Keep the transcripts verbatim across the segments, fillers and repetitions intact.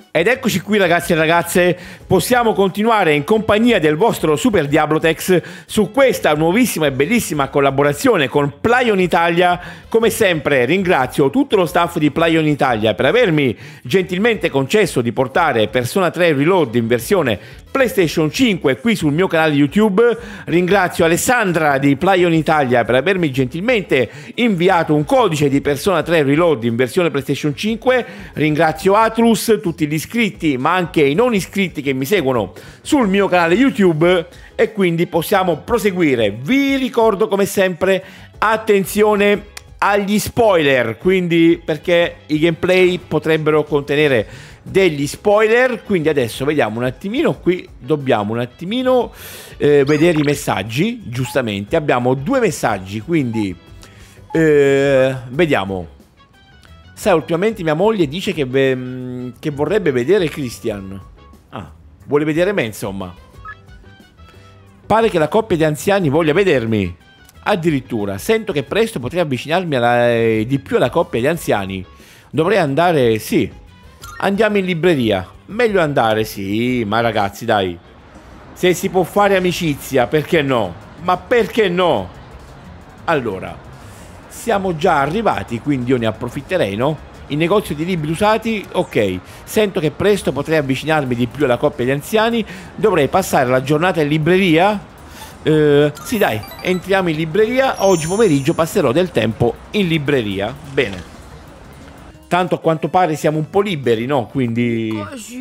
Ed eccoci qui ragazzi e ragazze, possiamo continuare in compagnia del vostro Super Diablotex su questa nuovissima e bellissima collaborazione con Plaion Italia. Come sempre ringrazio tutto lo staff di Plaion Italia per avermi gentilmente concesso di portare Persona tre Reload in versione PlayStation cinque qui sul mio canale YouTube. Ringrazio Alessandra di Plaion Italia per avermi gentilmente inviato un codice di Persona tre Reload in versione PlayStation cinque. Ringrazio Atlus, tutti gli iscritti ma anche i non iscritti che mi seguono sul mio canale YouTube, e quindi possiamo proseguire. Vi ricordo come sempre, attenzione agli spoiler, quindi perché i gameplay potrebbero contenere degli spoiler. Quindi adesso vediamo un attimino, qui dobbiamo un attimino eh, vedere i messaggi. Giustamente abbiamo due messaggi, quindi eh, vediamo. Sai, ultimamente mia moglie dice che, che vorrebbe vedere Christian. Ah, vuole vedere me, insomma. Pare che la coppia di anziani voglia vedermi. Addirittura, sento che presto potrei avvicinarmi alla, eh, di più alla coppia di anziani. Dovrei andare, sì. Andiamo in libreria. Meglio andare, sì, ma ragazzi, dai. Se si può fare amicizia, perché no? Ma perché no? Allora, siamo già arrivati, quindi io ne approfitterei, no? Il negozio di libri usati, ok. Sento che presto potrei avvicinarmi di più alla coppia di anziani. Dovrei passare la giornata in libreria. Uh, sì dai, entriamo in libreria. Oggi pomeriggio passerò del tempo in libreria. Bene. Tanto a quanto pare siamo un po' liberi, no? Quindi...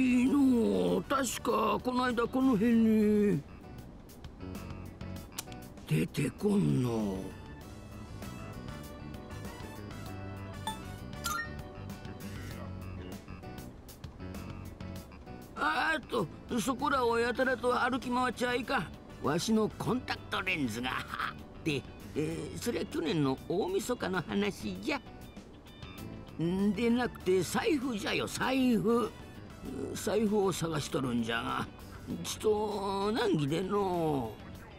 あーっと、そこらをやたらと歩き回っちゃいかん。わしのコンタクトレンズがで、えー、そりゃ去年の大晦日の話じゃ。んでなくて財布じゃよ、財布。財布を探しとるんじゃが、ちと難儀での。お、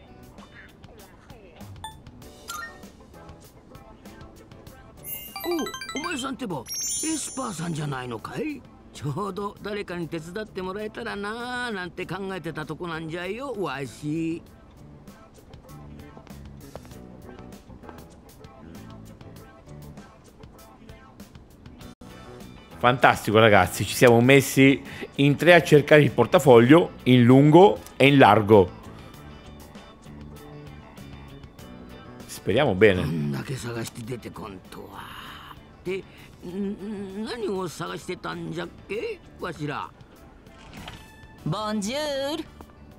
お前さんってばエスパーさんじゃないのかい？ちょうど誰かに手伝ってもらえたらなーなんて考えてたとこなんじゃよ、わし。 Fantastico ragazzi, ci siamo messi in tre a cercare il portafoglio in lungo e in largo. Speriamo bene. De, 何を探してたんじゃっけ、わしら。 ボンジュール。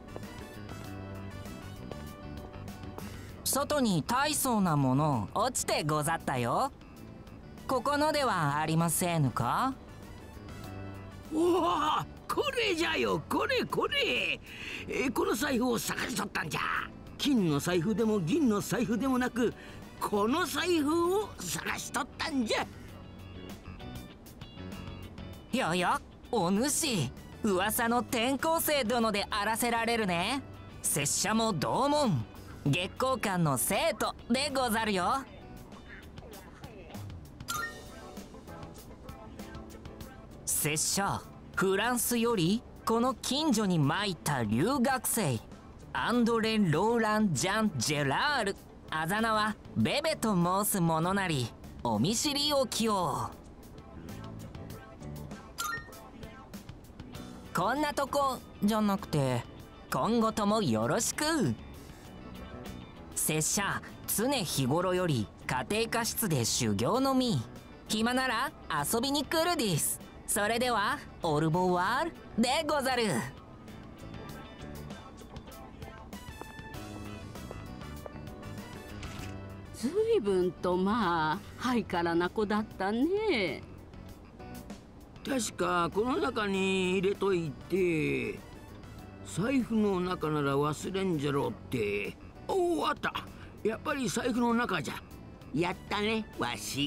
外に大層なもの落ちてござったよ。ここのではありませんか？ おお、これじゃよ、これこれ。え、この財布を探しとったんじゃ。金の財布でも銀の財布でもなく、この財布を探しとったんじゃ。 やや、お主、噂の転校生殿であらせられるね。拙者も同門、月光館の生徒でござるよ。拙者、フランスよりこの近所に参った留学生、アンドレ・ローラン・ジャン・ジェラール、あざ名はベベと申す者なり、お見知りおきを。こんなとこじゃなくて、今後ともよろしく。拙者常日頃より家庭科室で修行のみ、暇なら遊びに来るです。それではオルボワールでござる。 ずいぶんとまあハイカラな子だったね。 確かこの中に入れといて、財布の中なら忘れんじゃろうって。おお、あった。やっぱり財布の中じゃ。やったね、わし。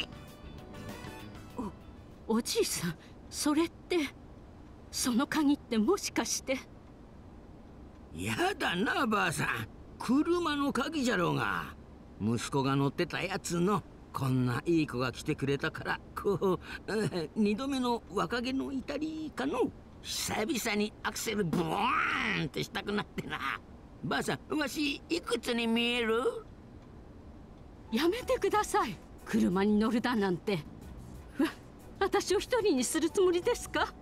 お、おじいさん、それってその鍵ってもしかして。 やだな、ばあさん。車の鍵じゃろうが。息子が乗ってたやつの。こんないい子が来てくれたからこう二度目の若気の至りかの。久々にアクセルブワーンってしたくなってな。ばあさん、わしいくつに見える？ やめてください。車に乗るだなんて。わ私を一人にするつもりですか？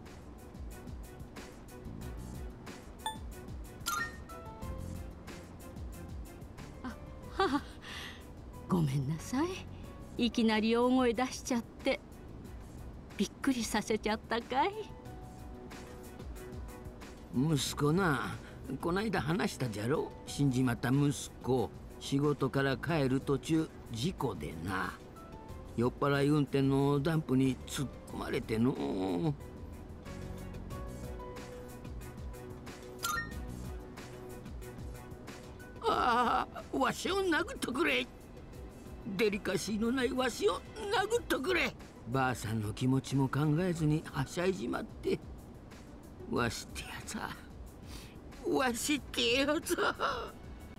あはあ、ごめんなさい。いきなり大声出しちゃってびっくりさせちゃったかい？ 息子な、こないだ話したじゃろ。死んじまった息子、仕事から帰る途中事故でな、酔っ払い運転のダンプに突っ込まれての。ああ、わしを殴っとくれ。デリカシーのないわしを殴っとくれ。ばあさんの気持ちも考えずにはしゃいじまって。わしってやつはわしってやつは。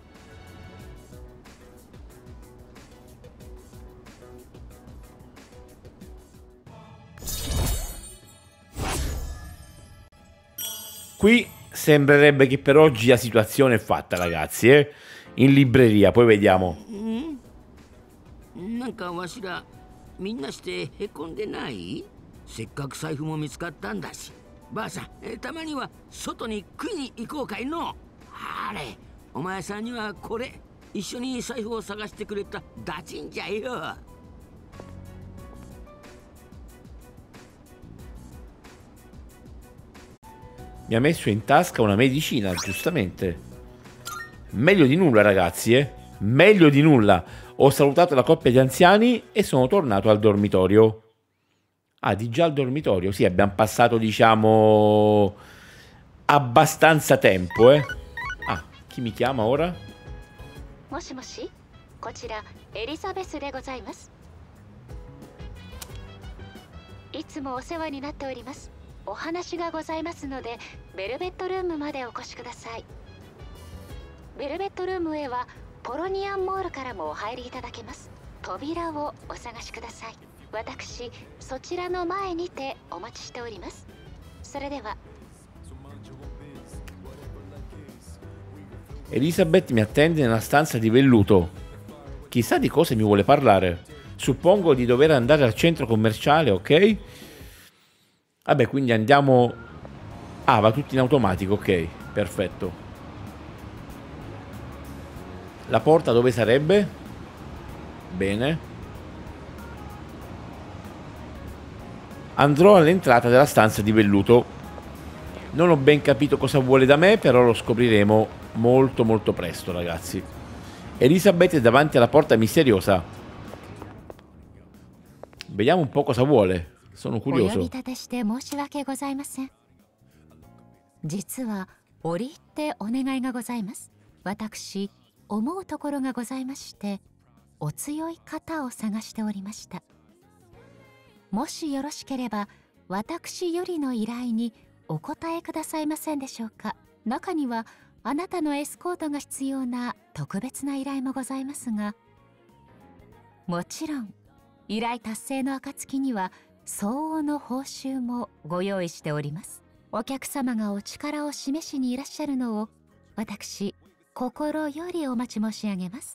Qui sembrerebbe che per oggi la situazione è fatta, ragazzi, eh? In libreria, poi vediamo. なんかわしらみんなしてへこんでない？せっかく財布も見つかったんだし。ばあさん、えたまには外に食いに行こうかいの。あれ、お前さんにはこれ、一緒に財布を探してくれたダチンじゃよ。 Mi ha messo in tasca una medicina, giustamente. Meglio di nulla, ragazzi, eh? Meglio di nulla. Ho salutato la coppia di anziani e sono tornato al dormitorio. Ah, di già al dormitorio? Sì, abbiamo passato, diciamo, abbastanza tempo, eh? Ah, chi mi chiama ora? Moshi moshi, こちらエリザベスでございます。いつもお世話になっております。お話がございますので、ベルベットルームまでお越しください。ベルベットルームへはポロニアンモールからもお入りいただけます。扉をお探しください。私、そちらの前にてお待ちしております。それでは。 Elisabeth mi attende nella stanza di velluto. Chissà di cosa mi vuole parlare. Suppongo di dover andare al centro commerciale, ok? Vabbè, quindi andiamo... Ah, va tutto in automatico, ok, perfetto. La porta dove sarebbe? Bene. Andrò all'entrata della stanza di velluto. Non ho ben capito cosa vuole da me, però lo scopriremo molto molto presto, ragazzi. Elisabeth è davanti alla porta misteriosa. Vediamo un po' cosa vuole. Sono curioso. 実は折り入ってお願いがございます。私、思うところがございまして、お強い方を探しておりました。もしよろしければ、私よりの依頼にお答えくださいませんでしょうか。中にはあなたのエスコートが必要な特別な依頼もございますが、もちろん依頼達成の暁には相応の報酬もご用意しております。お客様がお力を示しにいらっしゃるのを私、心よりお待ち申し上げます。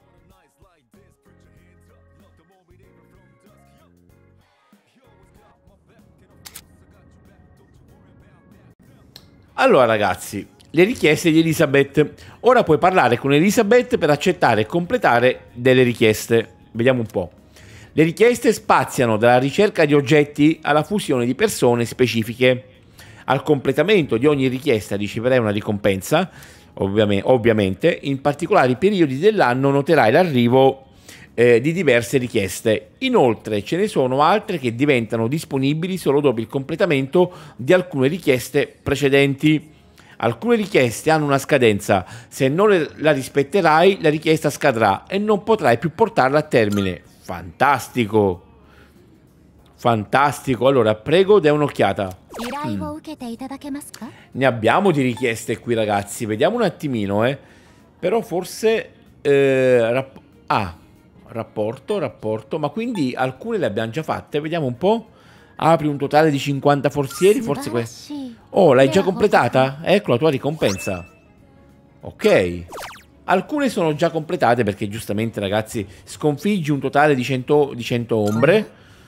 Allora ragazzi, le richieste di Elisabeth. Ora puoi parlare con Elisabeth per accettare e completare delle richieste. Vediamo un po'. Le richieste spaziano dalla ricerca di oggetti alla fusione di persone specifiche. Al completamento di ogni richiesta riceverai una ricompensa, ovviamente, ovviamente. In particolari periodi dell'anno noterai l'arrivo eh, di diverse richieste. Inoltre ce ne sono altre che diventano disponibili solo dopo il completamento di alcune richieste precedenti. Alcune richieste hanno una scadenza, se non le, la rispetterai la richiesta scadrà e non potrai più portarla a termine. Fantastico! Fantastico, allora prego dai un'occhiata. Mm. Ne abbiamo di richieste qui ragazzi, vediamo un attimino eh. Però forse eh, rap ah, rapporto, rapporto. Ma quindi alcune le abbiamo già fatte. Vediamo un po'. Apri un totale di cinquanta forzieri. Forse questa. Oh, l'hai già completata? Ecco la tua ricompensa. Ok. Alcune sono già completate perché giustamente, ragazzi, sconfiggi un totale di cento, di cento ombre.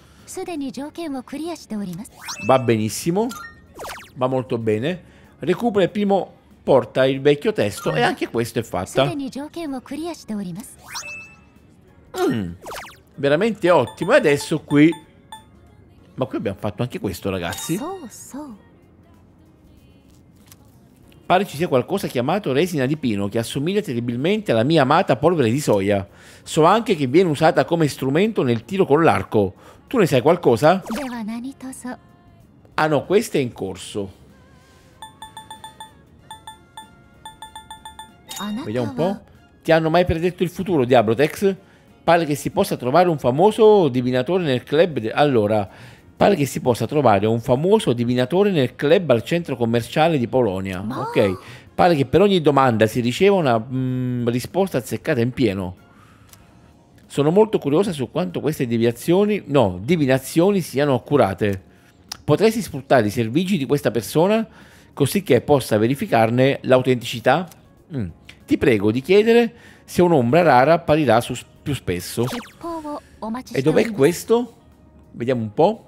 Va benissimo. Va molto bene. Recupera il primo, porta il vecchio testo e anche questo è fatta. Mm, veramente ottimo. E adesso qui... Ma qui abbiamo fatto anche questo, ragazzi. Pare ci sia qualcosa chiamato resina di pino che assomiglia terribilmente alla mia amata polvere di soia. So anche che viene usata come strumento nel tiro con l'arco. Tu ne sai qualcosa? Ah no, questo è in corso. Vediamo un po'. Ti hanno mai predetto il futuro, Diablotex? Pare che si possa trovare un famoso divinatore nel club... De... Allora, pare che si possa trovare un famoso divinatore nel club al centro commerciale di Polonia. No. Ok. Pare che per ogni domanda si riceva una mm, risposta azzeccata in pieno. Sono molto curiosa su quanto queste deviazioni, no, divinazioni siano accurate. Potresti sfruttare i servigi di questa persona così che possa verificarne l'autenticità? Mm. Ti prego di chiedere se un'ombra rara apparirà su, più spesso. E dov'è questo? Vediamo un po'.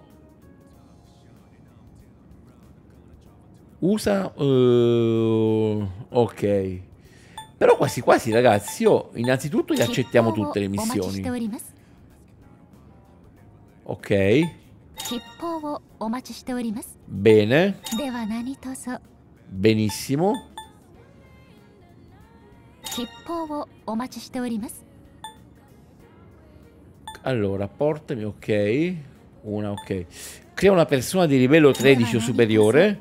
Usa... Uh, ok. Però quasi quasi, ragazzi, io innanzitutto gli accettiamo tutte le missioni. Ok. Bene. Benissimo. Allora, portami, ok. Una, ok. Crea una persona di livello tredici o superiore.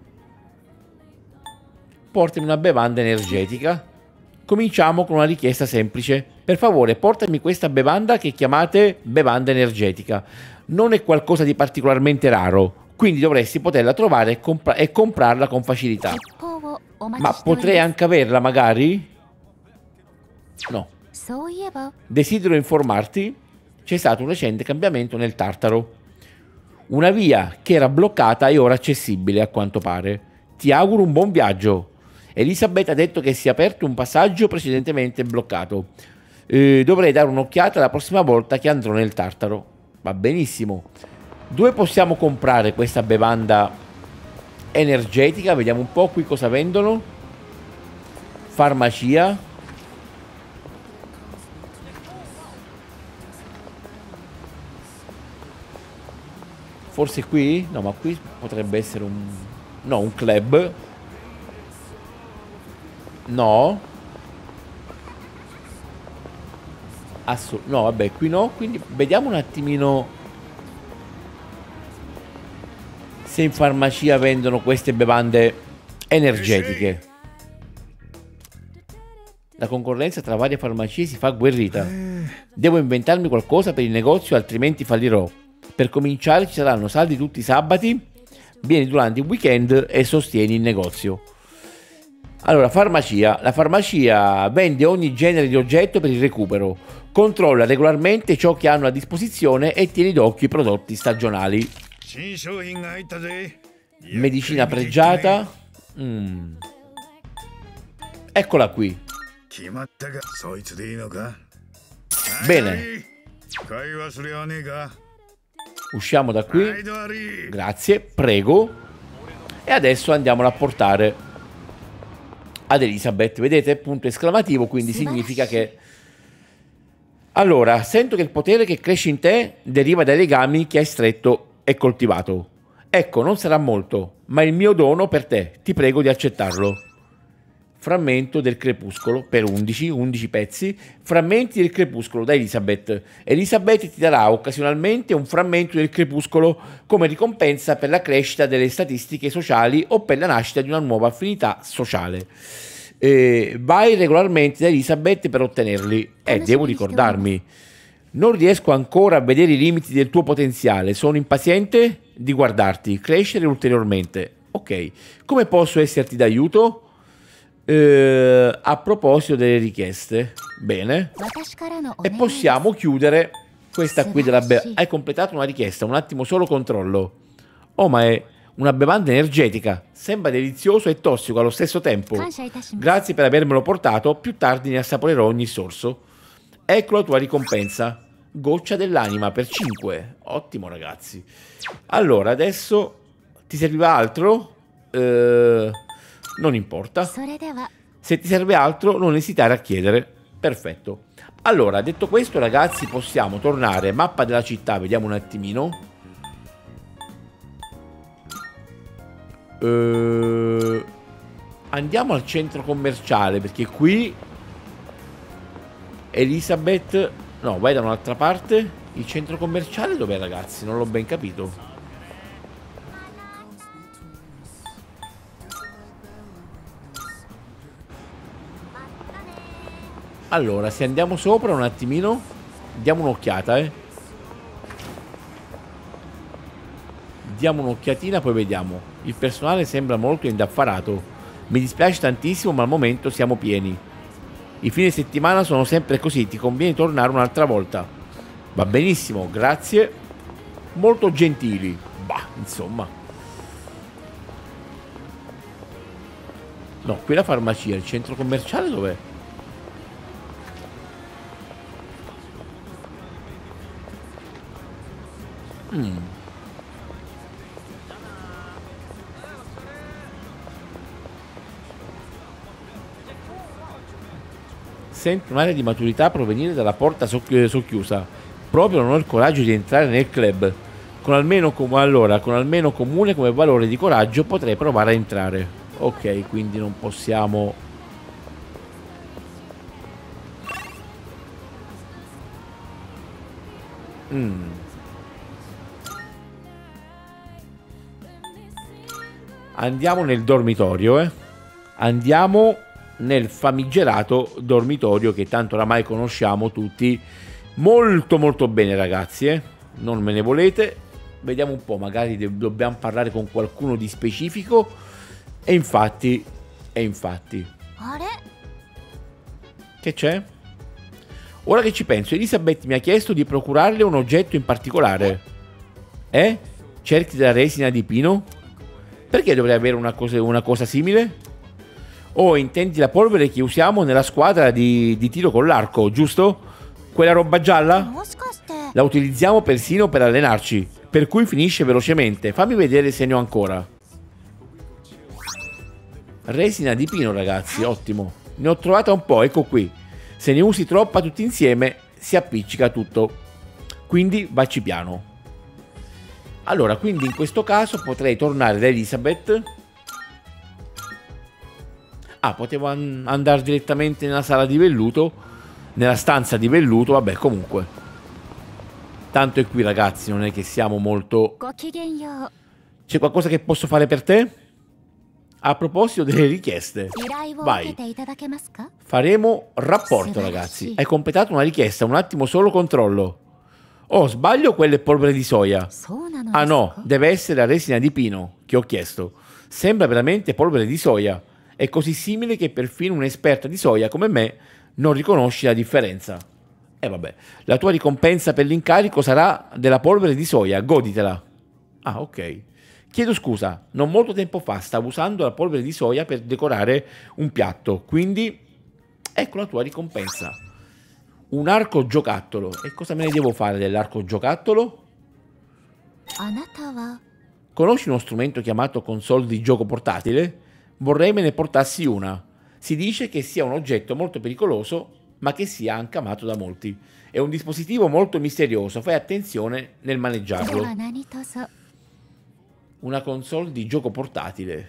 Portami una bevanda energetica. Cominciamo con una richiesta semplice. Per favore, portami questa bevanda che chiamate bevanda energetica. Non è qualcosa di particolarmente raro, quindi dovresti poterla trovare e, compra e comprarla con facilità. Ma potrei anche averla, magari? No. Desidero informarti, c'è stato un recente cambiamento nel Tartaro. Una via che era bloccata è ora accessibile, a quanto pare. Ti auguro un buon viaggio. Elisabeth ha detto che si è aperto un passaggio precedentemente bloccato. Eh, dovrei dare un'occhiata la prossima volta che andrò nel Tartaro. Va benissimo. Dove possiamo comprare questa bevanda energetica? Vediamo un po' qui cosa vendono. Farmacia. Forse qui? No, ma qui potrebbe essere un... No, un club. No. Assu no, vabbè, qui no. Quindi vediamo un attimino se in farmacia vendono queste bevande energetiche. La concorrenza tra varie farmacie si fa agguerrita. Devo inventarmi qualcosa per il negozio, altrimenti fallirò. Per cominciare ci saranno saldi tutti i sabati. Vieni durante il weekend e sostieni il negozio. Allora, farmacia. La farmacia vende ogni genere di oggetto per il recupero. Controlla regolarmente ciò che hanno a disposizione e tieni d'occhio i prodotti stagionali. Medicina pregiata. Mm. Eccola qui. Bene. Usciamo da qui. Grazie, prego. E adesso andiamola a portare ad Elisabeth. Vedete? Punto esclamativo, quindi significa che... Allora, sento che il potere che cresce in te deriva dai legami che hai stretto e coltivato. Ecco, non sarà molto, ma il mio dono per te. Ti prego di accettarlo. Frammento del crepuscolo per undici, undici pezzi. Frammenti del crepuscolo da Elisabeth. Elisabeth ti darà occasionalmente un frammento del crepuscolo come ricompensa per la crescita delle statistiche sociali o per la nascita di una nuova affinità sociale. Eh, vai regolarmente da Elisabeth per ottenerli. Eh, devo ricordarmi. Non riesco ancora a vedere i limiti del tuo potenziale. Sono impaziente di guardarti crescere ulteriormente. Ok, come posso esserti d'aiuto? Eh, a proposito delle richieste, bene, e possiamo chiudere questa qui della bevanda. Hai completato una richiesta, un attimo solo controllo. Oh, ma è una bevanda energetica, sembra delizioso e tossico allo stesso tempo. Grazie per avermelo portato, più tardi ne assaporerò ogni sorso. Ecco la tua ricompensa, goccia dell'anima per cinque. Ottimo ragazzi. Allora, adesso ti serviva altro? Eh... Non importa. Se ti serve altro, non esitare a chiedere. Perfetto. Allora, detto questo, ragazzi, possiamo tornare. Mappa della città, vediamo un attimino. Uh, andiamo al centro commerciale, perché qui Elisabeth... No, vai da un'altra parte. Il centro commerciale dov'è, ragazzi? Non l'ho ben capito. Allora, se andiamo sopra un attimino, diamo un'occhiata, eh. Diamo un'occhiatina, poi vediamo. Il personale sembra molto indaffarato. Mi dispiace tantissimo, ma al momento siamo pieni. I fine settimana sono sempre così, ti conviene tornare un'altra volta. Va benissimo, grazie. Molto gentili. Bah, insomma. No, qui la farmacia, il centro commerciale dov'è? Mm. Sento un'area di maturità provenire dalla porta soc- socchiusa. Proprio non ho il coraggio di entrare nel club. Con almeno, com- allora, con almeno comune come valore di coraggio potrei provare a entrare. Ok, quindi non possiamo... Mm. Andiamo nel dormitorio, eh. Andiamo nel famigerato dormitorio che tanto oramai conosciamo tutti molto molto bene, ragazzi, eh. Non me ne volete. Vediamo un po', magari dobbiamo parlare con qualcuno di specifico. E infatti, e infatti. Che c'è? Ora che ci penso, Elisabeth mi ha chiesto di procurarle un oggetto in particolare. Eh? Cerchi della resina di pino? Perché dovrei avere una cosa, una cosa simile? Oh, intendi la polvere che usiamo nella squadra di, di tiro con l'arco, giusto? Quella roba gialla? La utilizziamo persino per allenarci, per cui finisce velocemente. Fammi vedere se ne ho ancora. Resina di pino, ragazzi, ottimo. Ne ho trovata un po', ecco qui. Se ne usi troppa tutti insieme, si appiccica tutto. Quindi vacci piano. Allora, quindi in questo caso potrei tornare da Elisabeth. Ah, potevo an- andare direttamente nella sala di velluto, nella stanza di velluto, vabbè, comunque. Tanto è qui, ragazzi, non è che siamo molto... C'è qualcosa che posso fare per te? A proposito delle richieste, vai. Faremo rapporto, ragazzi. Hai completato una richiesta, un attimo solo controllo. Oh, sbaglio, quella è polvere di soia. Ah no, deve essere la resina di pino che ho chiesto. Sembra veramente polvere di soia. È così simile che perfino un'esperta di soia come me non riconosce la differenza. E eh, vabbè, la tua ricompensa per l'incarico sarà della polvere di soia, goditela. Ah, ok. Chiedo scusa, non molto tempo fa stavo usando la polvere di soia per decorare un piatto, quindi ecco la tua ricompensa. Un arco giocattolo. E cosa me ne devo fare dell'arco giocattolo? Conosci uno strumento chiamato console di gioco portatile? Vorrei me ne portassi una. Si dice che sia un oggetto molto pericoloso, ma che sia anche amato da molti. È un dispositivo molto misterioso, fai attenzione nel maneggiarlo. Una console di gioco portatile.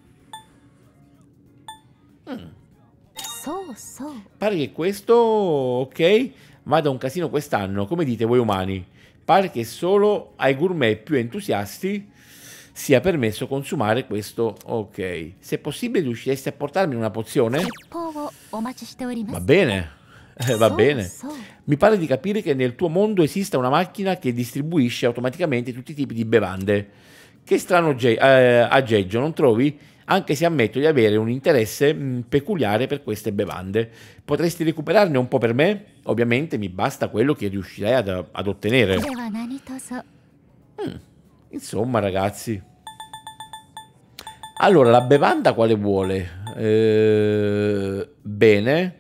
Mm. Pare che questo, ok, vada un casino quest'anno, come dite voi umani. Pare che solo ai gourmet più entusiasti sia permesso consumare questo, ok. Se possibile riusciresti a portarmi una pozione? Va bene, eh, va bene. Mi pare di capire che nel tuo mondo esista una macchina che distribuisce automaticamente tutti i tipi di bevande. Che strano ge- eh, aggeggio, non trovi? anche se ammetto di avere un interesse mh, peculiare per queste bevande. Potresti recuperarne un po' per me? Ovviamente mi basta quello che riuscirai ad, ad ottenere. Mm, insomma, ragazzi. Allora, la bevanda quale vuole? Eh, bene.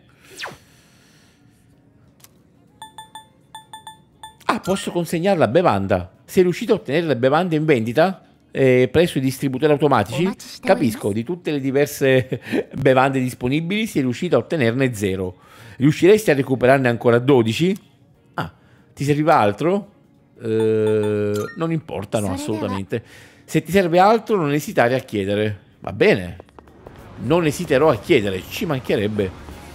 Ah, posso consegnare la bevanda. Sei riuscito a ottenere le bevande in vendita eh, presso i distributori automatici? Capisco, di tutte le diverse bevande disponibili sei riuscito a ottenerne zero. Riusciresti a recuperarne ancora dodici? Ah, ti serviva altro? Eh, non importa, no, assolutamente. Se ti serve altro non esitare a chiedere. Va bene. Non esiterò a chiedere, ci mancherebbe.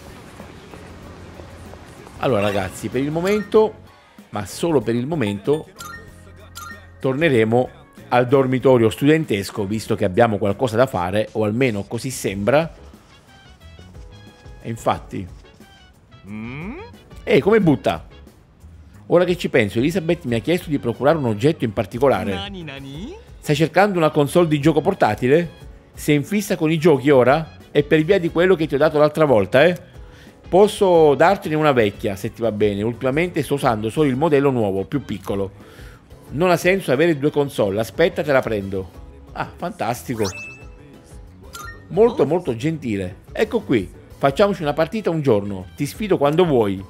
Allora ragazzi, per il momento, ma solo per il momento, torneremo al dormitorio studentesco, visto che abbiamo qualcosa da fare, o almeno così sembra. E infatti... Ehi, come butta? Ora che ci penso, Elizabeth mi ha chiesto di procurare un oggetto in particolare. Nani, nani? Stai cercando una console di gioco portatile? Sei in fissa con i giochi ora? È per via di quello che ti ho dato l'altra volta, eh? Posso dartene una vecchia, se ti va bene. Ultimamente sto usando solo il modello nuovo, più piccolo. Non ha senso avere due console. Aspetta, te la prendo. Ah, fantastico. Molto, molto gentile. Ecco qui. Facciamoci una partita un giorno. Ti sfido quando vuoi.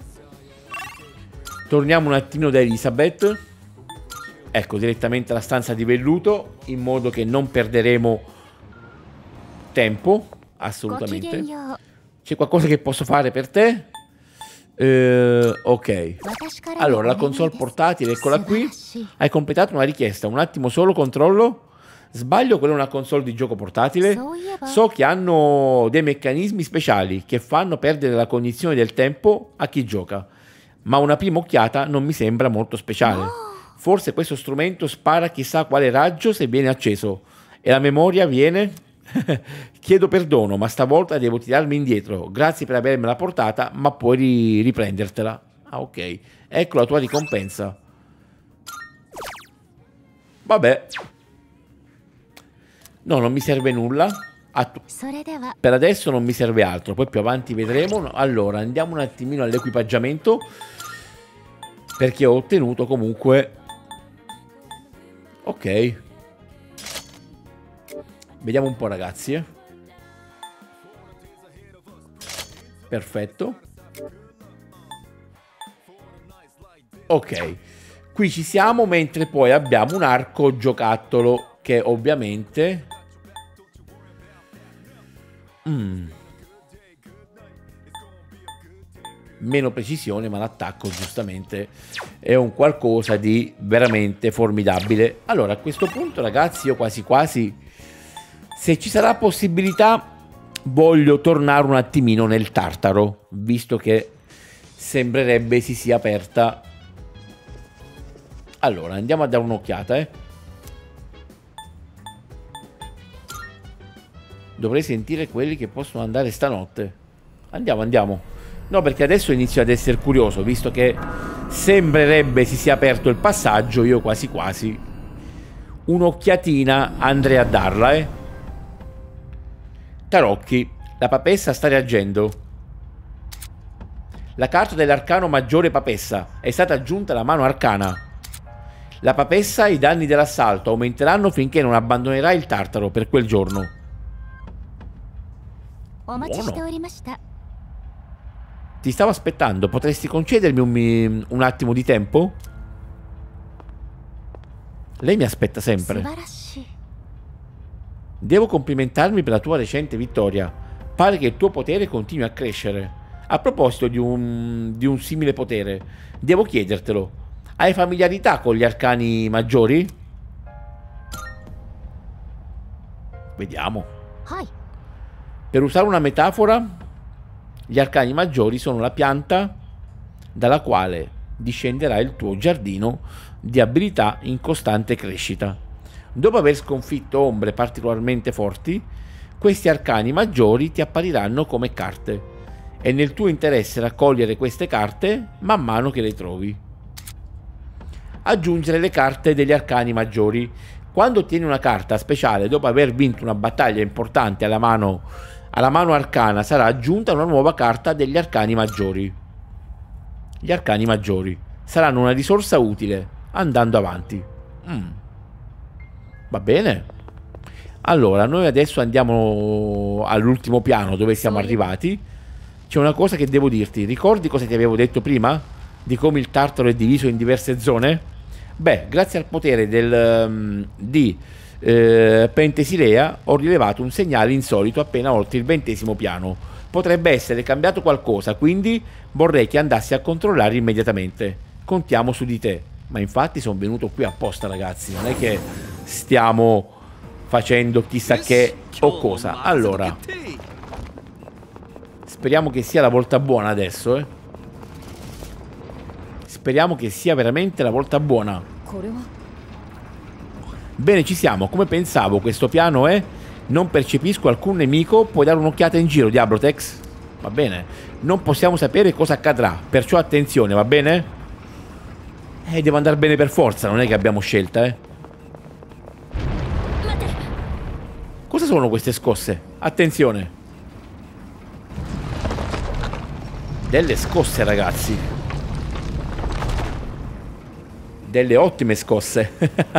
Torniamo un attimino da Elizabeth. Ecco, direttamente alla stanza di velluto, in modo che non perderemo tempo. Assolutamente. C'è qualcosa che posso fare per te? Uh, ok. Allora, la console portatile, eccola qui. Hai completato una richiesta. Un attimo solo, controllo. Sbaglio, quella è una console di gioco portatile. So che hanno dei meccanismi speciali che fanno perdere la cognizione del tempo a chi gioca, ma una prima occhiata non mi sembra molto speciale. Forse questo strumento spara chissà quale raggio se viene acceso e la memoria viene... Chiedo perdono, ma stavolta devo tirarmi indietro. Grazie per avermela portata, ma puoi ri riprendertela. Ah, ok. Ecco la tua ricompensa. Vabbè. No, non mi serve nulla. Attu per adesso non mi serve altro. Poi più avanti vedremo. Allora, andiamo un attimino all'equipaggiamento, perché ho ottenuto comunque... Ok. Vediamo un po', ragazzi. Eh. Perfetto. Ok. Qui ci siamo, mentre poi abbiamo un arco giocattolo che ovviamente... Mm. Meno precisione, ma l'attacco giustamente è un qualcosa di veramente formidabile. Allora, a questo punto, ragazzi, io quasi quasi... Se ci sarà possibilità, voglio tornare un attimino nel Tartaro, visto che sembrerebbe si sia aperta. Allora, andiamo a dare un'occhiata, eh. Dovrei sentire quelli che possono andare stanotte. Andiamo, andiamo. No, perché adesso inizio ad essere curioso, visto che sembrerebbe si sia aperto il passaggio, io quasi quasi un'occhiatina andrei a darla, eh. Tarocchi, la papessa sta reagendo. La carta dell'arcano maggiore papessa è stata aggiunta alla mano arcana. La papessa e i danni dell'assalto aumenteranno finché non abbandonerà il Tartaro per quel giorno. Buono. Ti stavo aspettando, potresti concedermi un, un attimo di tempo? Lei mi aspetta sempre. Devo complimentarmi per la tua recente vittoria. Pare che il tuo potere continui a crescere. A proposito di un, di un simile potere, devo chiedertelo. Hai familiarità con gli arcani maggiori? Vediamo. Per usare una metafora, gli arcani maggiori sono la pianta dalla quale discenderà il tuo giardino di abilità in costante crescita. Dopo aver sconfitto ombre particolarmente forti, questi arcani maggiori ti appariranno come carte. È nel tuo interesse raccogliere queste carte man mano che le trovi. Aggiungere le carte degli arcani maggiori. Quando ottieni una carta speciale dopo aver vinto una battaglia importante alla mano, alla mano arcana, sarà aggiunta una nuova carta degli arcani maggiori. Gli arcani maggiori saranno una risorsa utile andando avanti. Mm. Va bene. Allora, noi adesso andiamo all'ultimo piano dove siamo arrivati. C'è una cosa che devo dirti. Ricordi cosa ti avevo detto prima? Di come il Tartaro è diviso in diverse zone? Beh, grazie al potere del, um, di eh, Penthesilea ho rilevato un segnale insolito appena oltre il ventesimo piano. Potrebbe essere cambiato qualcosa, quindi vorrei che andassi a controllare immediatamente. Contiamo su di te. Ma infatti sono venuto qui apposta, ragazzi. Non è che stiamo facendo chissà che o cosa. Allora, speriamo che sia la volta buona adesso, eh. Speriamo che sia veramente la volta buona. Bene, ci siamo. Come pensavo, questo piano è... Non percepisco alcun nemico. Puoi dare un'occhiata in giro, Diablotex? Va bene. Non possiamo sapere cosa accadrà, perciò attenzione, va bene? Eh, devo andare bene per forza, non è che abbiamo scelta, eh. Cosa sono queste scosse? Attenzione. Delle scosse, ragazzi. Delle ottime scosse.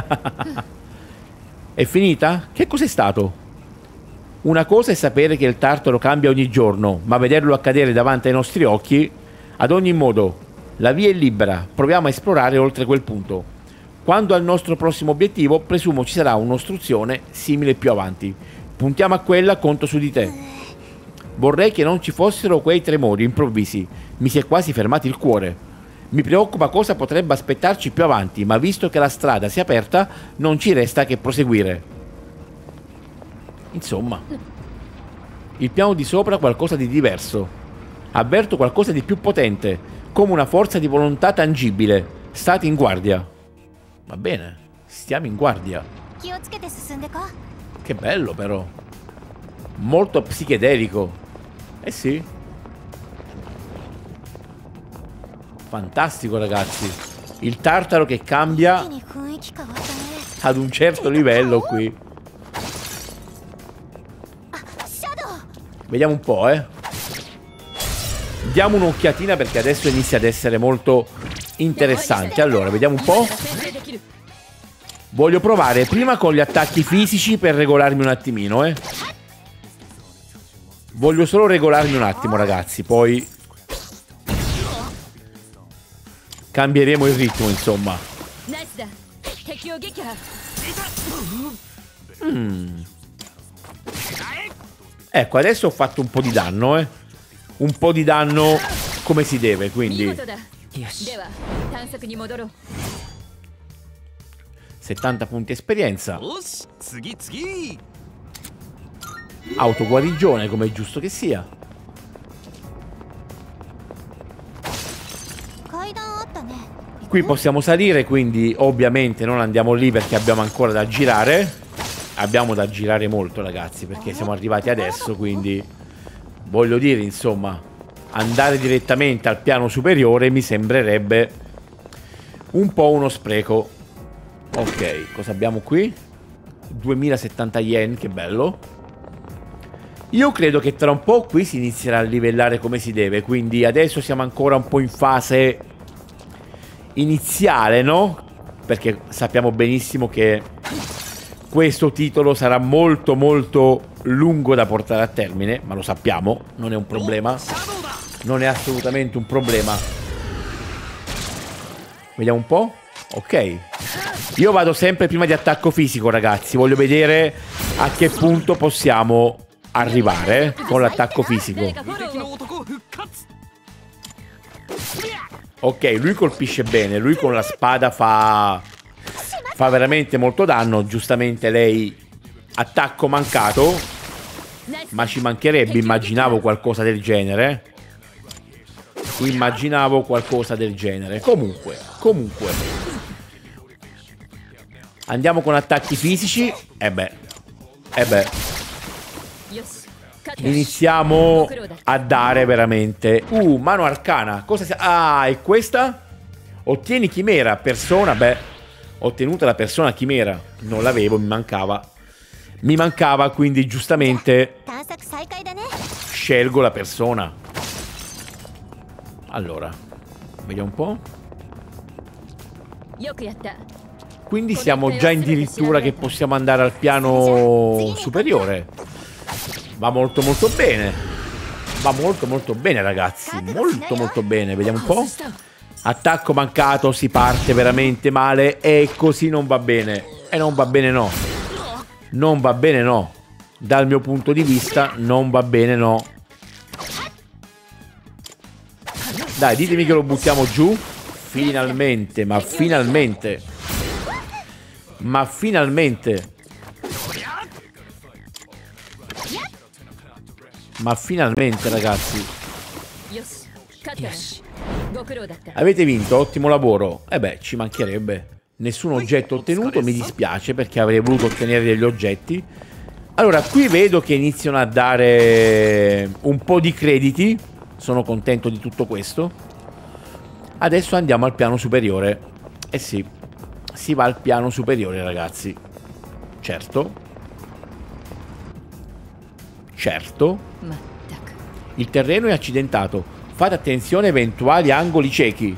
È finita? Che cos'è stato? Una cosa è sapere che il Tartaro cambia ogni giorno, ma vederlo accadere davanti ai nostri occhi... Ad ogni modo, la via è libera. Proviamo a esplorare oltre quel punto. Quando al nostro prossimo obiettivo, presumo ci sarà un'ostruzione simile più avanti. Puntiamo a quella, conto su di te. Vorrei che non ci fossero quei tremori improvvisi. Mi si è quasi fermato il cuore. Mi preoccupa cosa potrebbe aspettarci più avanti, ma visto che la strada si è aperta, non ci resta che proseguire. Insomma, il piano di sopra ha qualcosa di diverso. Avverto qualcosa di più potente, come una forza di volontà tangibile. State in guardia. Va bene, stiamo in guardia. Che bello però. Molto psichedelico. Eh sì. Fantastico, ragazzi. Il Tartaro che cambia ad un certo livello qui. Vediamo un po', eh. Diamo un'occhiatina perché adesso inizia ad essere molto interessante. Allora, vediamo un po'. Voglio provare prima con gli attacchi fisici per regolarmi un attimino, eh. Voglio solo regolarmi un attimo, ragazzi. Poi cambieremo il ritmo, insomma. Mm. Ecco, adesso ho fatto un po' di danno, eh. Un po' di danno come si deve, quindi settanta punti esperienza. Autoguarigione, come è giusto che sia. Qui possiamo salire, quindi ovviamente non andiamo lì perché abbiamo ancora da girare. Abbiamo da girare molto, ragazzi, perché siamo arrivati adesso, quindi voglio dire, insomma, andare direttamente al piano superiore mi sembrerebbe un po' uno spreco. Ok, cosa abbiamo qui? duemilasettanta yen, che bello. Io credo che tra un po' qui si inizierà a livellare come si deve, quindi adesso siamo ancora un po' in fase iniziale, no? Perché sappiamo benissimo che questo titolo sarà molto molto lungo da portare a termine, ma lo sappiamo, non è un problema. Non è assolutamente un problema. Vediamo un po'. Ok. Io vado sempre prima di attacco fisico, ragazzi. Voglio vedere a che punto possiamo arrivare con l'attacco fisico. Ok, lui colpisce bene. Lui con la spada fa fa veramente molto danno. Giustamente lei attacco mancato, ma ci mancherebbe. Immaginavo qualcosa del genere. Immaginavo qualcosa del genere. Comunque, comunque andiamo con attacchi fisici. E beh, e beh, iniziamo a dare veramente. Uh, mano arcana. Cosa si... Ah, e questa? Ottieni chimera, persona. Beh, ottenuta la persona chimera. Non l'avevo, mi mancava. Mi mancava, quindi giustamente scelgo la persona. Allora, vediamo un po'. Quindi siamo già addirittura che possiamo andare al piano superiore. Va molto molto bene. Va molto molto bene, ragazzi. Molto molto bene. Vediamo un po'. Attacco mancato, si parte veramente male. E così non va bene. E non va bene no. Non va bene no. Dal mio punto di vista non va bene no. Dai, ditemi che lo buttiamo giù. Finalmente, ma finalmente. Ma finalmente. Ma finalmente, ragazzi. Yes. Avete vinto, ottimo lavoro. E eh beh, ci mancherebbe. Nessun oggetto ottenuto, mi dispiace perché avrei voluto ottenere degli oggetti. Allora, qui vedo che iniziano a dare un po' di crediti. Sono contento di tutto questo. Adesso andiamo al piano superiore. Eh sì, si va al piano superiore, ragazzi. Certo. Certo. Il terreno è accidentato. Fate attenzione a eventuali angoli ciechi.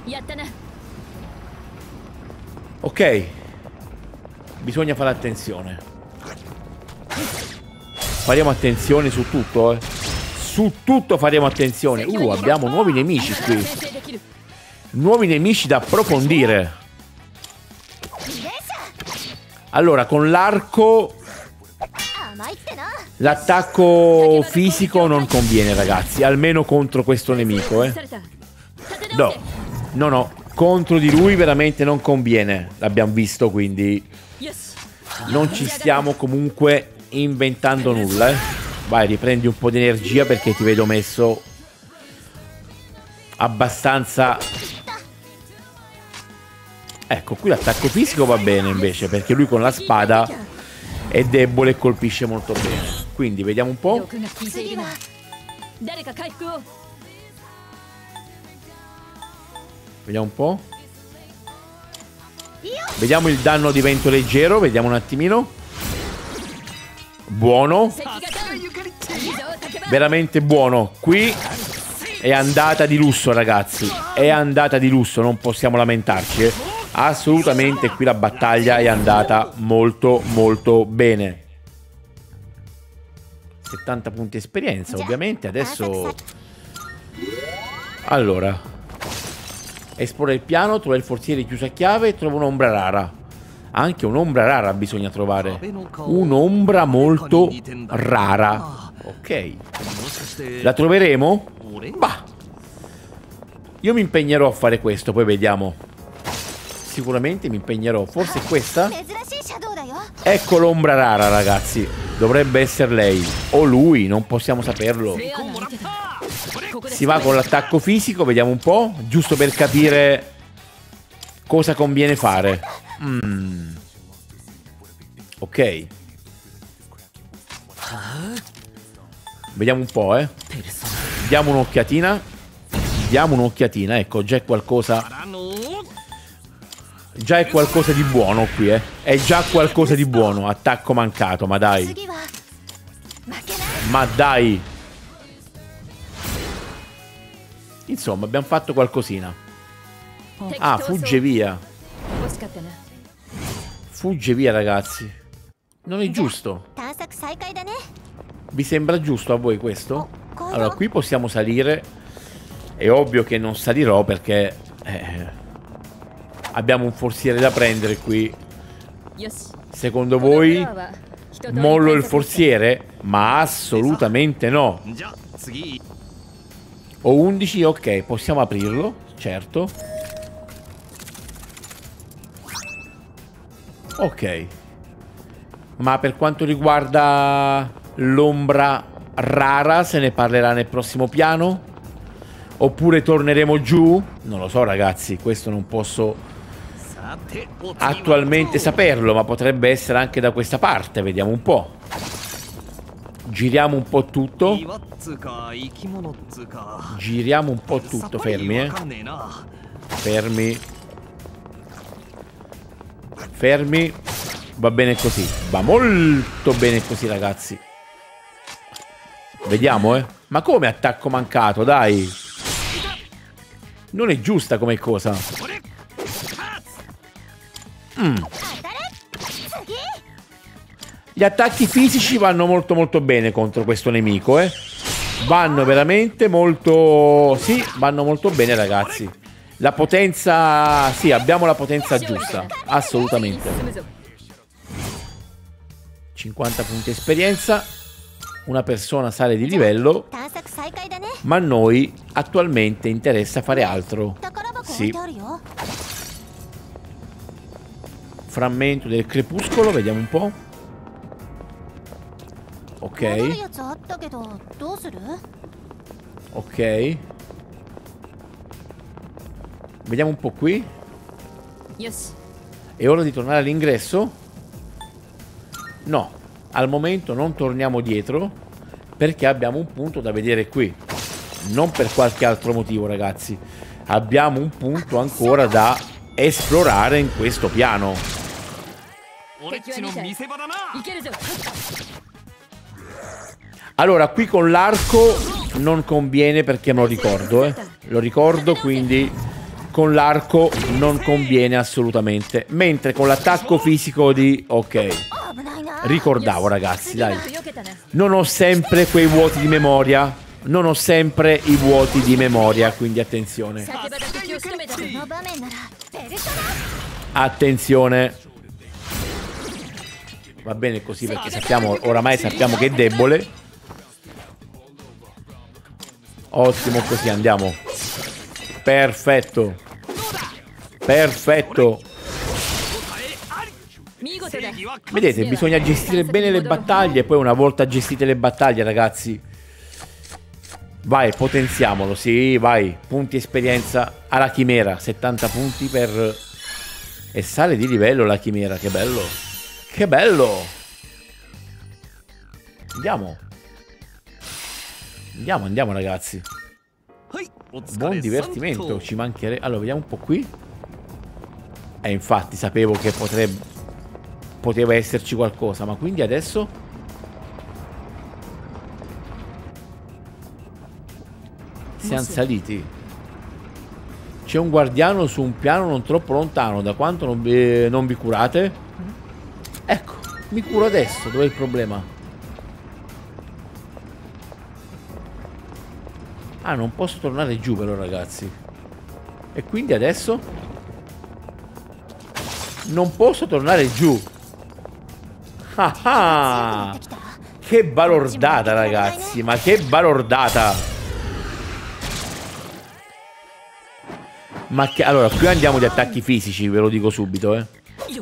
Ok. Bisogna fare attenzione. Faremo attenzione su tutto, eh. Su tutto faremo attenzione. Uh, abbiamo nuovi nemici qui. Nuovi nemici da approfondire. Allora, con l'arco l'attacco fisico non conviene, ragazzi. Almeno contro questo nemico, eh. No, no, no. Contro di lui veramente non conviene. L'abbiamo visto, quindi non ci stiamo comunque inventando nulla, eh. Vai, riprendi un po' di energia perché ti vedo messo abbastanza. Ecco, qui l'attacco fisico va bene invece, perché lui con la spada è debole e colpisce molto bene. Quindi vediamo un po'. Vediamo un po'. Vediamo il danno di vento leggero, vediamo un attimino. Buono. Veramente buono. Qui è andata di lusso, ragazzi. È andata di lusso, non possiamo lamentarci, eh. Assolutamente qui la battaglia è andata molto molto bene. settanta punti esperienza, ovviamente. Adesso allora esplora il piano, trova il forziere chiuso a chiave e trova un'ombra rara. Anche un'ombra rara bisogna trovare. Un'ombra molto rara. Ok. La troveremo? Bah. Io mi impegnerò a fare questo, poi vediamo. Sicuramente mi impegnerò. Forse è questa? Ecco l'ombra rara, ragazzi. Dovrebbe essere lei. O lui, non possiamo saperlo. Si va con l'attacco fisico, vediamo un po'. Giusto per capire cosa conviene fare. Mm. Ok. Vediamo un po', eh. Diamo un'occhiatina. Diamo un'occhiatina. Ecco, già è qualcosa. Già è qualcosa di buono qui, eh. È già qualcosa di buono. Attacco mancato, ma dai. Ma dai. Insomma, abbiamo fatto qualcosina. Ah, fugge via. Fugge via, ragazzi. Non è giusto. Vi sembra giusto a voi questo? Allora, qui possiamo salire. È ovvio che non salirò perché eh, abbiamo un forziere da prendere qui. Secondo voi mollo il forziere? Ma assolutamente no. Ho undici, ok, possiamo aprirlo, certo. Ok. Ma per quanto riguarda l'ombra rara, se ne parlerà nel prossimo piano? Oppure torneremo giù? Non lo so, ragazzi, questo non posso attualmente saperlo, ma potrebbe essere anche da questa parte, vediamo un po'. Giriamo un po' tutto. Giriamo un po' tutto, fermi, eh. Fermi. Fermi. Va bene così. Va molto bene così, ragazzi. Vediamo, eh. Ma come attacco mancato, dai. Non è giusta come cosa. Mm. Gli attacchi fisici vanno molto molto bene contro questo nemico, eh. Vanno veramente molto... Sì, vanno molto bene, ragazzi. La potenza... Sì, abbiamo la potenza giusta. Assolutamente. cinquanta punti esperienza. Una persona sale di livello. Ma a noi attualmente interessa fare altro. Sì. Frammento del crepuscolo, vediamo un po'. Ok. Ok. Vediamo un po' qui. È ora di tornare all'ingresso? No, al momento non torniamo dietro perché abbiamo un punto da vedere qui. Non per qualche altro motivo, ragazzi. Abbiamo un punto ancora da esplorare in questo piano. Allora, qui con l'arco non conviene perché me lo ricordo, eh. Lo ricordo, quindi con l'arco non conviene assolutamente. Mentre con l'attacco fisico di... Ok. Ricordavo, ragazzi, dai. Non ho sempre quei vuoti di memoria. Non ho sempre i vuoti di memoria, quindi attenzione. Attenzione. Va bene così perché sappiamo, oramai sappiamo che è debole. Ottimo così, andiamo. Perfetto. Perfetto. Vedete, bisogna gestire bene le battaglie. E poi una volta gestite le battaglie, ragazzi, vai, potenziamolo. Sì, vai. Punti esperienza alla chimera. settanta punti per... E sale di livello la chimera. Che bello. Che bello. Andiamo. Andiamo, andiamo, ragazzi. Buon divertimento. Ci mancherebbe. Allora, vediamo un po' qui. E eh, infatti sapevo che potrebbe... Poteva esserci qualcosa. Ma quindi adesso... Siamo saliti. C'è un guardiano su un piano non troppo lontano. Da quanto non vi, non vi curate? Ecco, mi curo adesso. Dov'è il problema? Ah, non posso tornare giù però, ragazzi. E quindi adesso? Non posso tornare giù. Ah ah! Che balordata, ragazzi. Ma che balordata. Ma che... Allora, qui andiamo di attacchi fisici, ve lo dico subito, eh.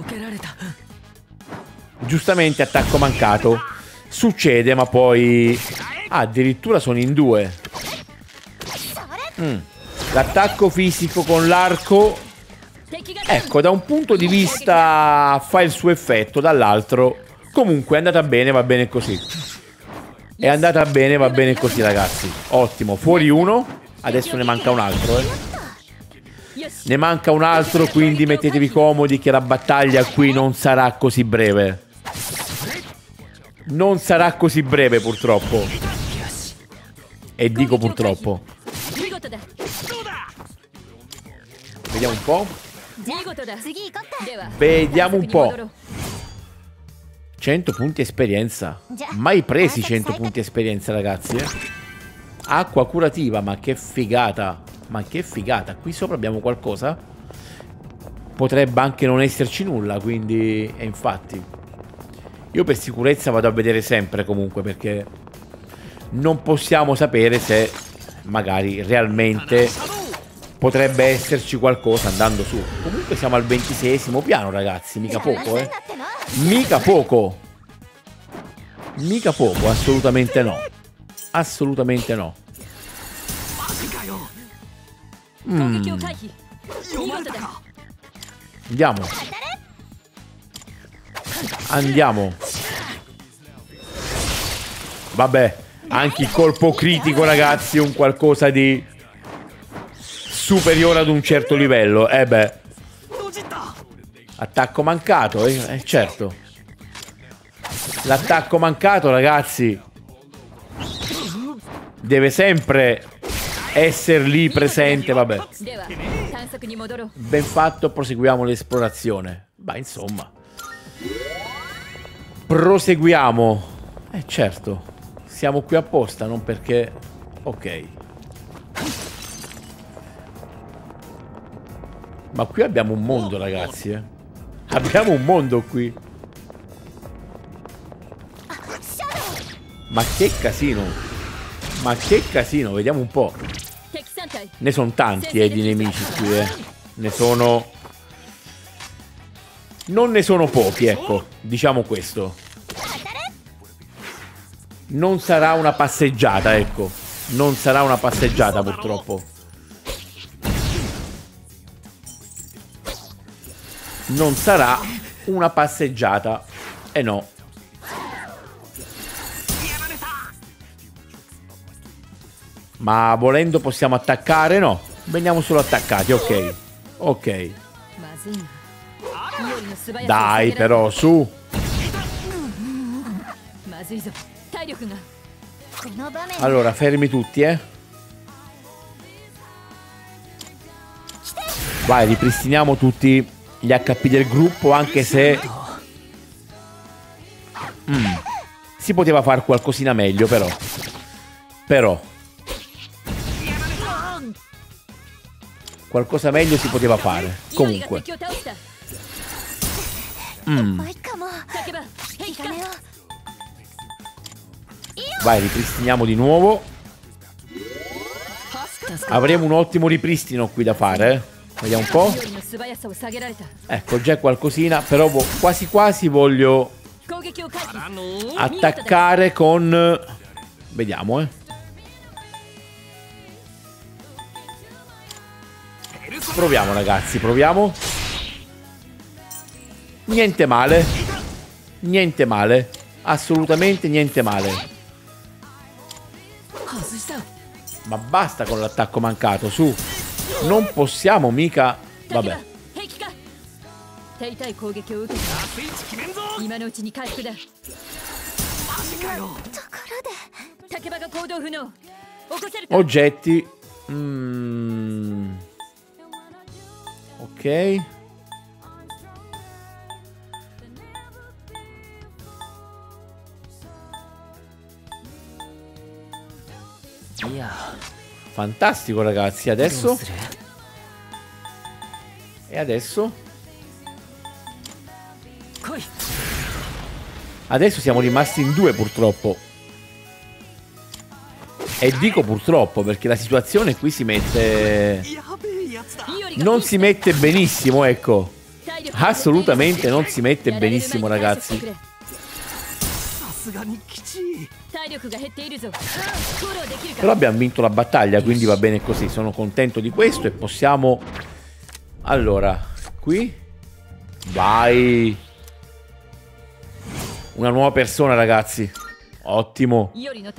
Giustamente attacco mancato. Succede, ma poi... Ah, addirittura sono in due. Mm. L'attacco fisico con l'arco... Ecco, da un punto di vista fa il suo effetto, dall'altro... Comunque è andata bene, va bene così. È andata bene, va bene così, ragazzi. Ottimo, fuori uno. Adesso ne manca un altro, eh. Ne manca un altro, quindi mettetevi comodi che la battaglia qui non sarà così breve. Non sarà così breve, purtroppo. E dico purtroppo. Vediamo un po'. Vediamo un po'. cento punti esperienza. Mai presi cento punti esperienza, ragazzi, eh? Acqua curativa, ma che figata. Ma che figata. Qui sopra abbiamo qualcosa? Potrebbe anche non esserci nulla, quindi... E infatti io per sicurezza vado a vedere sempre comunque, perché non possiamo sapere se magari realmente potrebbe esserci qualcosa andando su. Comunque siamo al ventiseiesimo piano, ragazzi. Mica poco, eh. Mica poco. Mica poco, assolutamente no. Assolutamente no. Mm. Andiamo. Andiamo. Vabbè, anche il colpo critico, ragazzi, è un qualcosa di superiore ad un certo livello. Eh beh. Attacco mancato, eh, eh certo. L'attacco mancato, ragazzi, deve sempre essere lì presente. Vabbè, ben fatto, proseguiamo l'esplorazione. Ma insomma, proseguiamo. Eh certo, siamo qui apposta, non perché... Ok. Ma qui abbiamo un mondo, ragazzi, eh. Abbiamo un mondo qui. Ma che casino. Ma che casino, vediamo un po'. Ne sono tanti, eh, di nemici qui, eh. Ne sono... Non ne sono pochi, ecco. Diciamo questo. Non sarà una passeggiata, ecco. Non sarà una passeggiata, purtroppo. Non sarà una passeggiata. Eh no. Ma volendo possiamo attaccare? No. Veniamo solo attaccati, ok. Ok. Dai, però, su. Allora, fermi tutti, eh. Vai, ripristiniamo tutti gli H P del gruppo, anche se... Mm. Si poteva fare qualcosina meglio, però. Però... Qualcosa meglio si poteva fare. Comunque. Mm. Vai, ripristiniamo di nuovo. Avremo un ottimo ripristino qui da fare, eh. Vediamo un po'. Ecco, già qualcosina. Però quasi quasi voglio attaccare con... Vediamo, eh. Proviamo, ragazzi, proviamo. Niente male. Niente male. Assolutamente niente male. Ma basta con l'attacco mancato, su. Non possiamo mica... Vabbè. Oggetti. Mm. Ok. Fantastico, ragazzi. Adesso... E adesso? Adesso siamo rimasti in due, purtroppo. E dico purtroppo perché la situazione qui si mette... Non si mette benissimo, ecco. Assolutamente non si mette benissimo, ragazzi. Però abbiamo vinto la battaglia, quindi va bene così. Sono contento di questo e possiamo... Allora, qui... Vai! Una nuova persona, ragazzi. Ottimo.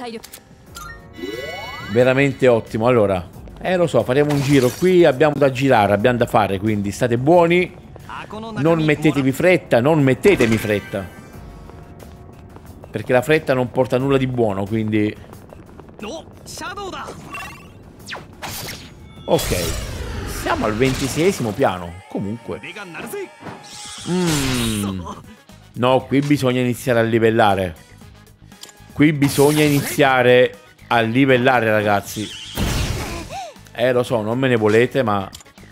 Veramente ottimo. Allora, eh lo so, faremo un giro. Qui abbiamo da girare, abbiamo da fare, quindi state buoni. Non mettetevi fretta, non mettetemi fretta. Perché la fretta non porta nulla di buono, quindi... Ok. Siamo al ventiseiesimo piano. Comunque. Mm. No, qui bisogna iniziare a livellare. Qui bisogna iniziare a livellare, ragazzi. Eh, lo so, non me ne volete, ma...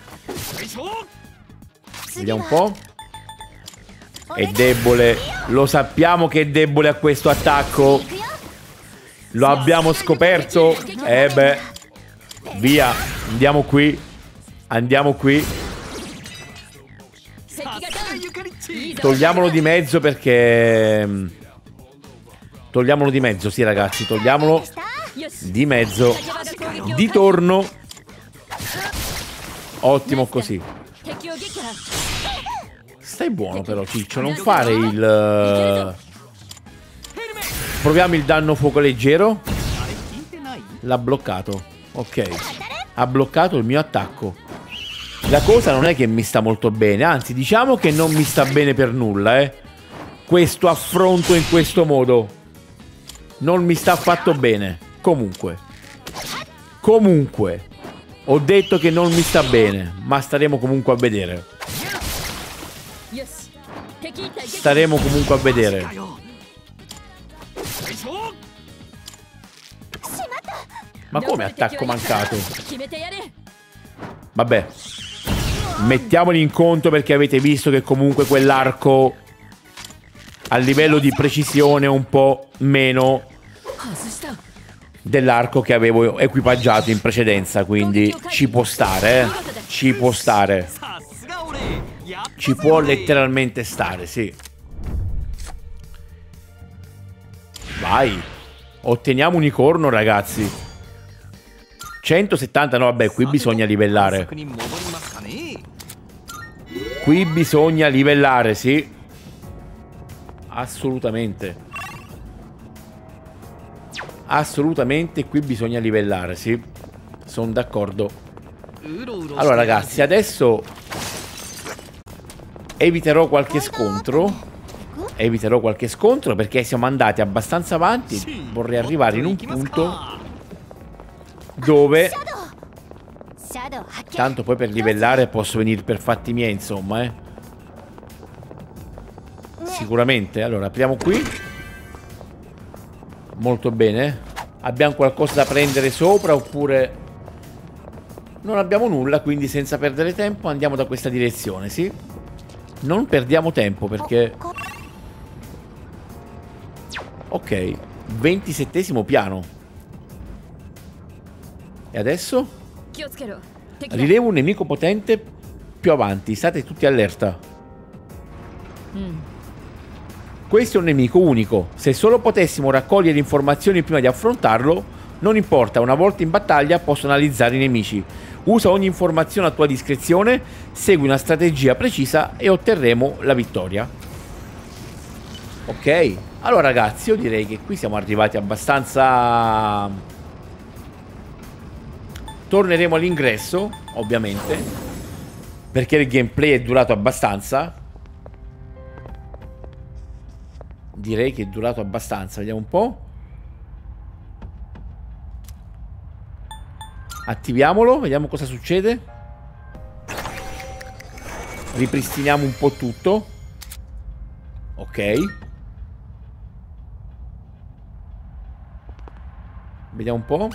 Vediamo un po'. È debole. Lo sappiamo che è debole a questo attacco. Lo abbiamo scoperto. Eh beh. Via. Andiamo qui. Andiamo qui. Togliamolo di mezzo perché... Togliamolo di mezzo, sì, ragazzi. Togliamolo di mezzo. Di torno. Ottimo così. Stai buono però, Ciccio. Non fare il... Proviamo il danno fuoco leggero. L'ha bloccato. Ok. Ha bloccato il mio attacco. La cosa non è che mi sta molto bene, anzi diciamo che non mi sta bene per nulla, eh. Questo affronto in questo modo non mi sta affatto bene. Comunque, comunque, ho detto che non mi sta bene, ma staremo comunque a vedere. Staremo comunque a vedere. Ma come attacco mancato? Vabbè, mettiamoli in conto perché avete visto che comunque quell'arco a livello di precisione è un po' meno dell'arco che avevo equipaggiato in precedenza, quindi ci può stare, eh? Ci può stare. Ci può letteralmente stare, sì. Vai. Otteniamo unicorno, ragazzi. centosettanta, no, vabbè, qui bisogna livellare. Qui bisogna livellare, sì. Assolutamente. Assolutamente, qui bisogna livellare, sì. Sono d'accordo. Allora, ragazzi, adesso eviterò qualche scontro. Eviterò qualche scontro perché siamo andati abbastanza avanti. Vorrei arrivare in un punto dove tanto poi per livellare posso venire per fatti miei, insomma, eh. Sicuramente. Allora, apriamo qui. Molto bene. Abbiamo qualcosa da prendere sopra oppure non abbiamo nulla, quindi senza perdere tempo andiamo da questa direzione, sì. Non perdiamo tempo perché... Ok, ventisettesimo piano. E adesso? Rilevo un nemico potente più avanti. State tutti allerta. Questo è un nemico unico. Se solo potessimo raccogliere informazioni prima di affrontarlo, non importa, una volta in battaglia posso analizzare i nemici. Usa ogni informazione a tua discrezione, segui una strategia precisa e otterremo la vittoria. Ok, allora ragazzi, io direi che qui siamo arrivati abbastanza... Torneremo all'ingresso, ovviamente, perché il gameplay è durato abbastanza. Direi che è durato abbastanza. Vediamo un po'. Attiviamolo, vediamo cosa succede. Ripristiniamo un po' tutto. Ok. Vediamo un po'.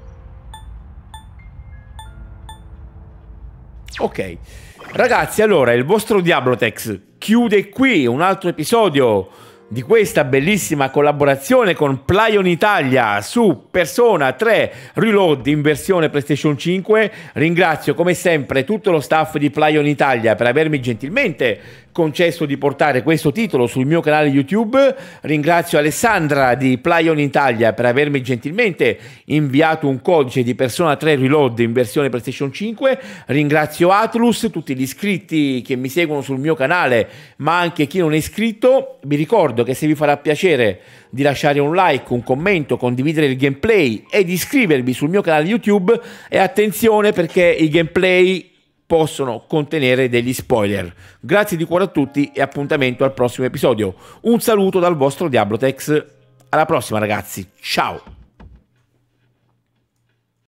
Ok. Ragazzi, allora il vostro Diablotex chiude qui un altro episodio di questa bellissima collaborazione con Plaion Italia su Persona tre Reload in versione PlayStation cinque. Ringrazio come sempre tutto lo staff di Plaion Italia per avermi gentilmente concesso di portare questo titolo sul mio canale YouTube. Ringrazio Alessandra di Plaion Italia per avermi gentilmente inviato un codice di Persona tre Reload in versione PlayStation cinque. Ringrazio Atlus, tutti gli iscritti che mi seguono sul mio canale, ma anche chi non è iscritto. Vi ricordo che se vi farà piacere di lasciare un like, un commento, condividere il gameplay e di iscrivervi sul mio canale YouTube. E attenzione perché i gameplay possono contenere degli spoiler. Grazie di cuore a tutti e appuntamento al prossimo episodio. Un saluto dal vostro Diablotex. Alla prossima ragazzi, ciao!